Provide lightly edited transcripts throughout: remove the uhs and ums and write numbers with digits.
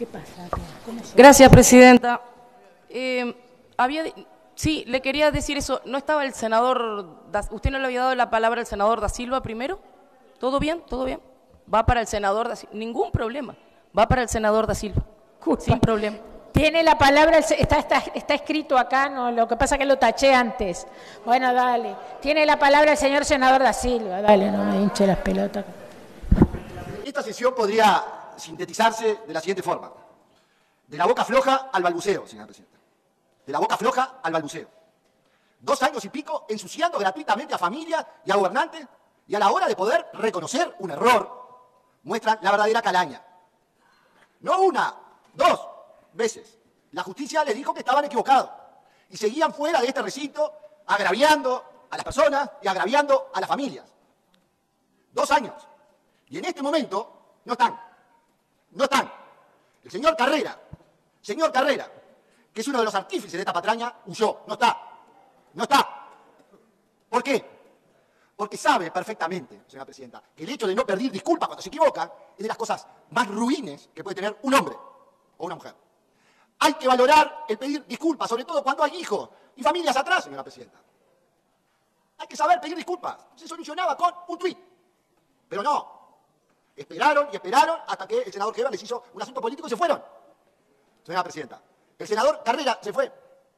¿Qué pasa? Gracias, presidenta. Sí, le quería decir eso. ¿No estaba el senador, usted no le había dado la palabra al senador Da Silva primero? ¿Todo bien? ¿Todo bien? Va para el senador Da Silva. Ningún problema. Va para el senador Da Silva. Sin problema. Tiene la palabra, está escrito acá, no, lo que pasa es que lo taché antes. Bueno, dale. Tiene la palabra el señor senador Da Silva. Dale, no me hinche las pelotas. Esta sesión podría sintetizarse de la siguiente forma. De la boca floja al balbuceo, señora presidenta. De la boca floja al balbuceo. 2 años y pico ensuciando gratuitamente a familias y a gobernantes, y a la hora de poder reconocer un error, muestran la verdadera calaña. No una, 2 veces. La justicia les dijo que estaban equivocados y seguían fuera de este recinto agraviando a las personas y agraviando a las familias. 2 años. Y en este momento no están. No están. El señor Carrera, que es uno de los artífices de esta patraña, huyó. No está. No está. ¿Por qué? Porque sabe perfectamente, señora presidenta, que el hecho de no pedir disculpas cuando se equivoca es de las cosas más ruines que puede tener un hombre o una mujer. Hay que valorar el pedir disculpas, sobre todo cuando hay hijos y familias atrás, señora presidenta. Hay que saber pedir disculpas. Se solucionaba con un tuit. Pero no. Esperaron y esperaron hasta que el senador Heber les hizo un asunto político y se fueron. Señora presidenta, el senador Carrera se fue.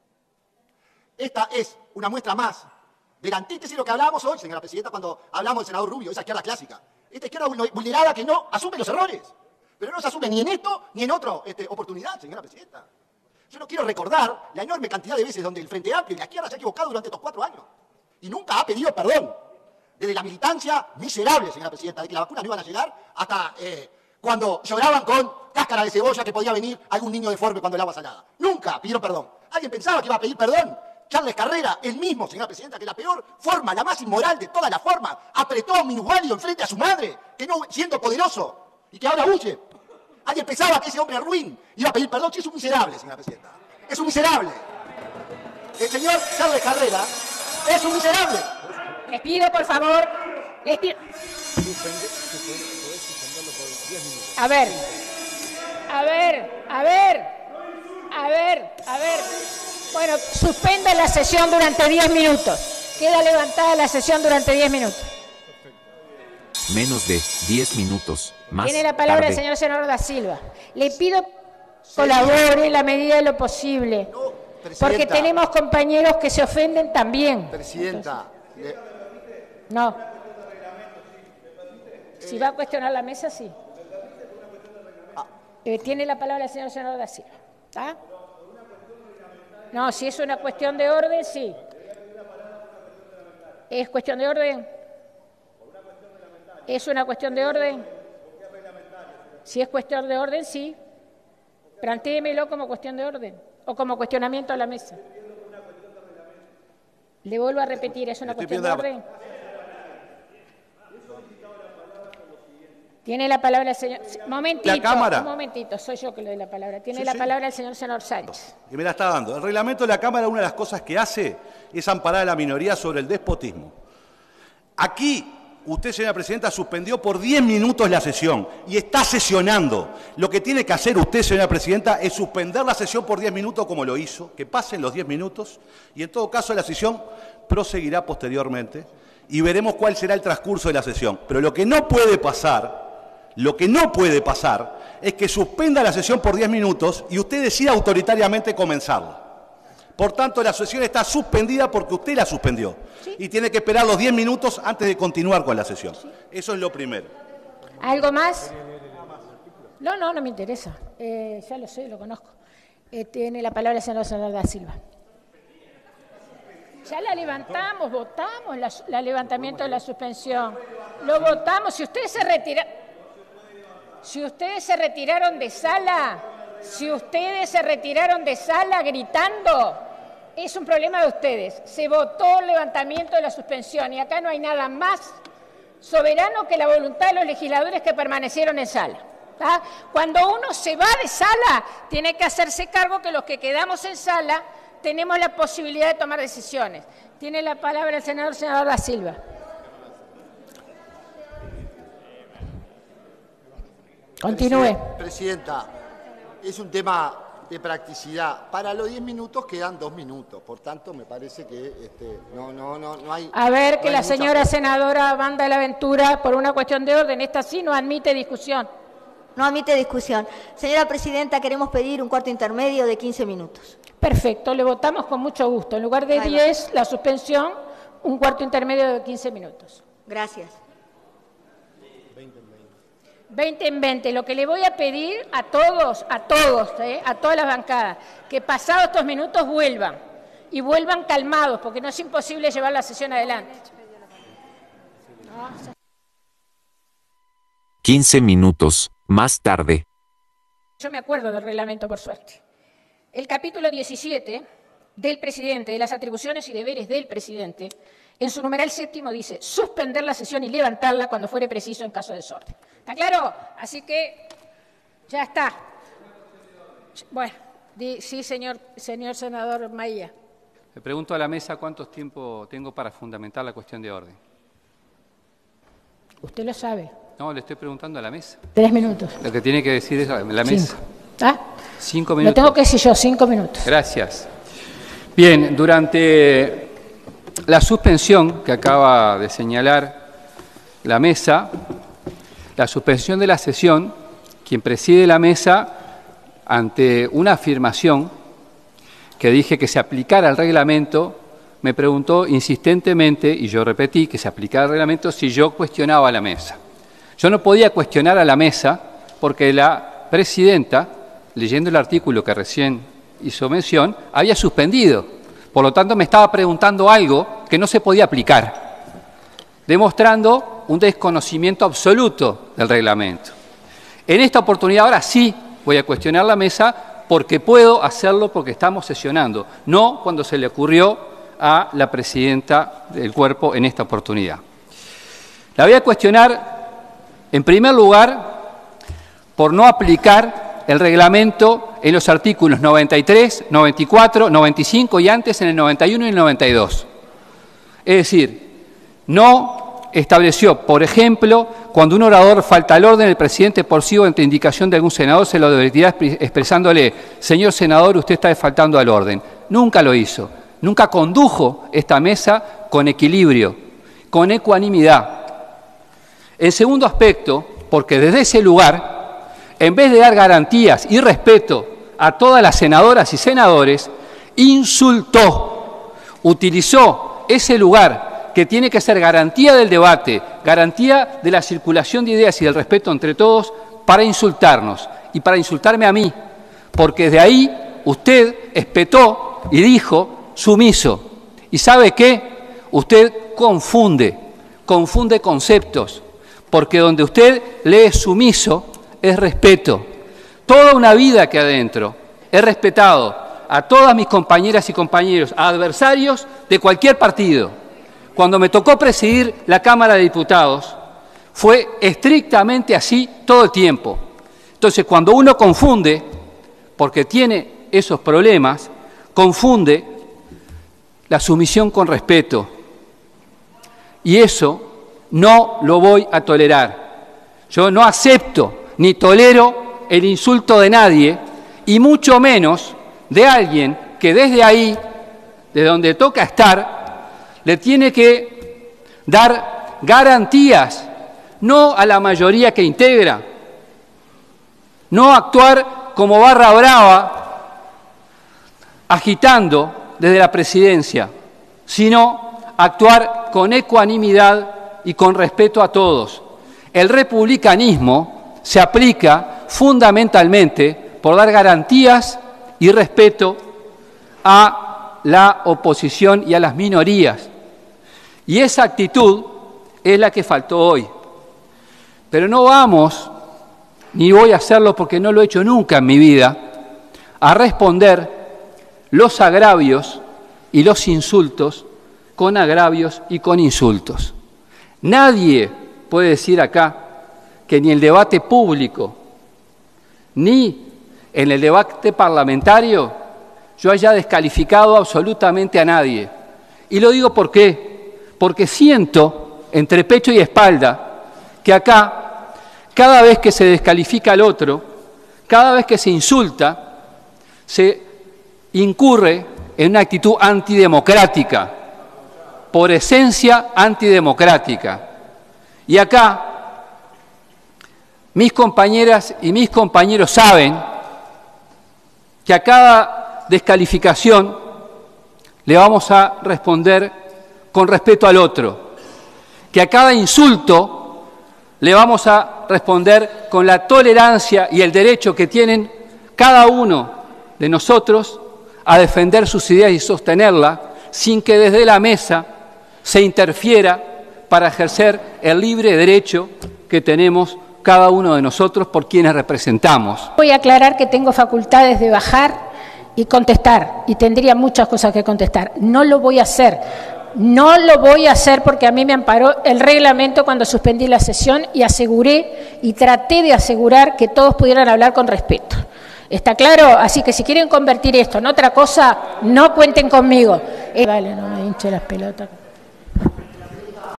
Esta es una muestra más de la antítesis de lo que hablábamos hoy, señora presidenta, cuando hablamos del senador Rubio, esa izquierda clásica. Esta izquierda vulnerada que no asume los errores. Pero no se asume ni en esto ni en otra oportunidad, señora presidenta. Yo no quiero recordar la enorme cantidad de veces donde el Frente Amplio y la izquierda se ha equivocado durante estos 4 años. Y nunca ha pedido perdón. Desde la militancia miserable, señora presidenta, de que las vacunas no iban a llegar, hasta cuando lloraban con cáscara de cebolla que podía venir algún niño deforme cuando el agua salada. Nunca pidieron perdón. ¿Alguien pensaba que iba a pedir perdón? Charles Carrera, el mismo, señora presidenta, que la peor forma, la más inmoral de todas las formas, apretó a un minusválido enfrente a su madre, que no siendo poderoso, y que ahora huye. ¿Alguien pensaba que ese hombre ruin iba a pedir perdón? Sí, es un miserable, señora presidenta. Es un miserable. El señor Charles Carrera es un miserable. Les pido, por favor, A ver. Bueno, suspenda la sesión durante 10 minutos. Queda levantada la sesión durante 10 minutos. Menos de 10 minutos más Tiene la palabra tarde. el señor senador Da Silva. Le pido colabore en la medida de lo posible, porque tenemos compañeros que se ofenden también. Presidenta. No. Si va a cuestionar la mesa, sí. Tiene la palabra el señor senador Da Silva. ¿Está? No, si es una cuestión de orden, sí. ¿Es cuestión de orden? ¿Es una cuestión de orden? Si es cuestión de orden, sí. Plantéemelo como cuestión de orden o como cuestionamiento a la mesa. Le vuelvo a repetir, ¿es una cuestión de orden? Tiene la palabra el señor... Un momentito, soy yo que le doy la palabra. Tiene la palabra el señor senador Sánchez. Y me la está dando. El reglamento de la Cámara, una de las cosas que hace es amparar a la minoría sobre el despotismo. Aquí, usted, señora presidenta, suspendió por 10 minutos la sesión y está sesionando. Lo que tiene que hacer usted, señora presidenta, es suspender la sesión por 10 minutos como lo hizo, que pasen los 10 minutos y en todo caso la sesión proseguirá posteriormente y veremos cuál será el transcurso de la sesión. Pero lo que no puede pasar es que suspenda la sesión por 10 minutos y usted decida autoritariamente comenzarla. Por tanto, la sesión está suspendida porque usted la suspendió. ¿Sí? Y tiene que esperar los 10 minutos antes de continuar con la sesión. ¿Sí? Eso es lo primero. ¿Algo más? No me interesa. Ya lo sé, lo conozco. Tiene la palabra el senador Da Silva. Ya la levantamos, votamos el levantamiento de la suspensión. Lo votamos. Si ustedes se retiraron de sala, gritando, es un problema de ustedes. Se votó el levantamiento de la suspensión y acá no hay nada más soberano que la voluntad de los legisladores que permanecieron en sala. ¿Tá? Cuando uno se va de sala, tiene que hacerse cargo que los que quedamos en sala tenemos la posibilidad de tomar decisiones. Tiene la palabra el senador Da Silva. Continúe. Presidenta, es un tema de practicidad. Para los 10 minutos quedan 2 minutos, por tanto me parece que no hay... A ver, que no la hay mucha- señora senadora Wanda de la Ventura, por una cuestión de orden, esta sí no admite discusión. No admite discusión. Señora presidenta, queremos pedir un cuarto intermedio de 15 minutos. Perfecto, le votamos con mucho gusto. En lugar de Ahí va. 10, la suspensión, un cuarto intermedio de 15 minutos. Gracias. 20 en 20. Lo que le voy a pedir a todos, a todas las bancadas, que pasados estos minutos vuelvan. Y vuelvan calmados, porque no es imposible llevar la sesión adelante. 15 minutos más tarde. Yo me acuerdo del reglamento, por suerte. El capítulo 17 del presidente, de las atribuciones y deberes del presidente, en su numeral 7 dice suspender la sesión y levantarla cuando fuere preciso en caso de desorden. ¿Está claro? Así que ya está. Bueno, sí, señor senador Maía. Le pregunto a la mesa cuánto tiempo tengo para fundamentar la cuestión de orden. Usted lo sabe. No, le estoy preguntando a la mesa. 3 minutos. Lo que tiene que decir es la mesa. 5 Lo minutos. tengo que decir yo, 5 minutos. Gracias. Bien, durante la suspensión que acaba de señalar la mesa, la suspensión de la sesión, quien preside la mesa, ante una afirmación que dije que se aplicara al reglamento, me preguntó insistentemente, y yo repetí que se aplicara al reglamento, si yo cuestionaba a la mesa. Yo no podía cuestionar a la mesa porque la presidenta, leyendo el artículo que recién hizo mención, había suspendido. Por lo tanto, me estaba preguntando algo que no se podía aplicar, demostrando un desconocimiento absoluto del reglamento. En esta oportunidad, ahora sí voy a cuestionar la mesa porque puedo hacerlo porque estamos sesionando, no cuando se le ocurrió a la presidenta del cuerpo en esta oportunidad. La voy a cuestionar, en primer lugar, por no aplicar el reglamento en los artículos 93, 94, 95 y antes en el 91 y el 92. Es decir, no estableció, por ejemplo, cuando un orador falta al orden, el presidente por sí o ante indicación de algún senador se lo debería expresándole, señor senador, usted está faltando al orden. Nunca lo hizo, nunca condujo esta mesa con equilibrio, con ecuanimidad. El segundo aspecto, porque desde ese lugar, en vez de dar garantías y respeto a todas las senadoras y senadores, insultó, utilizó ese lugar que tiene que ser garantía del debate, garantía de la circulación de ideas y del respeto entre todos, para insultarnos y para insultarme a mí, porque de ahí usted espetó y dijo sumiso. ¿Y sabe qué? Usted confunde conceptos, porque donde usted lee sumiso es respeto. Toda una vida que adentro he respetado a todas mis compañeras y compañeros, a adversarios de cualquier partido. Cuando me tocó presidir la Cámara de Diputados, fue estrictamente así todo el tiempo. Entonces, cuando uno confunde, porque tiene esos problemas, confunde la sumisión con respeto. Y eso no lo voy a tolerar. Yo no acepto ni tolero el insulto de nadie, y mucho menos de alguien que desde ahí, de donde toca estar, le tiene que dar garantías, no a la mayoría que integra, no actuar como barra brava, agitando desde la presidencia, sino actuar con ecuanimidad y con respeto a todos. El republicanismo se aplica fundamentalmente por dar garantías y respeto a la oposición y a las minorías. Y esa actitud es la que faltó hoy. Pero no vamos, ni voy a hacerlo porque no lo he hecho nunca en mi vida, a responder los agravios y los insultos con agravios y con insultos. Nadie puede decir acá que ni el debate público ni en el debate parlamentario yo haya descalificado absolutamente a nadie. Y lo digo ¿por qué? Porque siento entre pecho y espalda que acá, cada vez que se descalifica al otro, Cada vez que se insulta, se incurre en una actitud antidemocrática, por esencia antidemocrática. Y acá, mis compañeras y mis compañeros saben que a cada descalificación le vamos a responder con respeto al otro, que a cada insulto le vamos a responder con la tolerancia y el derecho que tienen cada uno de nosotros a defender sus ideas y sostenerlas sin que desde la mesa se interfiera para ejercer el libre derecho que tenemos cada uno de nosotros por quienes representamos. Voy a aclarar que tengo facultades de bajar y contestar, y tendría muchas cosas que contestar. No lo voy a hacer. No lo voy a hacer porque a mí me amparó el reglamento cuando suspendí la sesión y aseguré y traté de asegurar que todos pudieran hablar con respeto. ¿Está claro? Así que si quieren convertir esto en otra cosa, no cuenten conmigo. Vale, no me hinche las pelotas.